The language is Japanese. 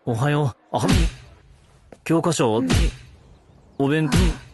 おはよう。教科書、お弁当、